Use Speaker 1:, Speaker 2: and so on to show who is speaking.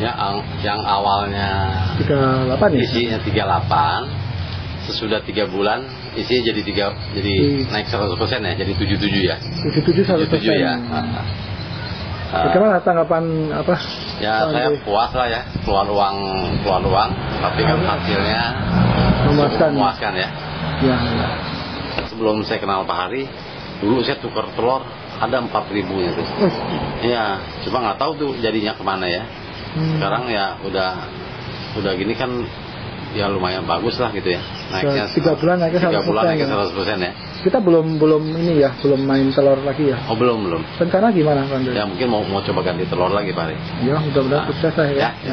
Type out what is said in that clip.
Speaker 1: Yang awalnya
Speaker 2: 38 ya?
Speaker 1: isinya 38, sesudah 3 bulan isinya jadi naik 100% ya, jadi 77 ya.
Speaker 2: 77 100%
Speaker 1: ya.
Speaker 2: Bagaimana tanggapan apa?
Speaker 1: Ya saya puas lah ya, keluar uang, tapi kan hasilnya memuaskan ya.
Speaker 2: Ya.
Speaker 1: Sebelum saya kenal Pak Hari, dulu saya tukar telur ada 4.000-nya tuh. Iya, cuma nggak tahu tuh jadinya kemana ya. Sekarang ya udah gini kan ya lumayan bagus lah gitu ya. Naiknya
Speaker 2: 3 bulan naiknya
Speaker 1: 100% ya.
Speaker 2: Kita belum ini ya, belum main telur lagi ya.
Speaker 1: Oh belum.
Speaker 2: Rencana gimana Pak?
Speaker 1: Ya mungkin mau coba ganti telur lagi Pak Hari.
Speaker 2: Ya mudah-mudahan sukses lah ya.